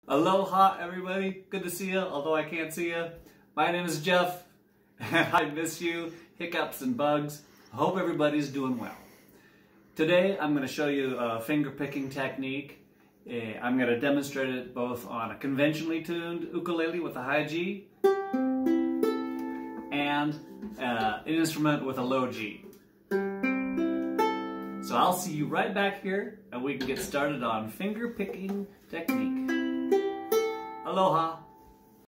Aloha everybody, good to see you, although I can't see you. My name is Jeff, and I miss you, hiccups and bugs. I hope everybody's doing well. Today I'm going to show you a finger picking technique. I'm going to demonstrate it both on a conventionally tuned ukulele with a high G and an instrument with a low G. So I'll see you right back here and we can get started on finger picking technique. Aloha!